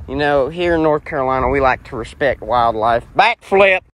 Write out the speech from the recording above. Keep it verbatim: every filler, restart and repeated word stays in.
You know, here in North Carolina, we like to respect wildlife. Backflip.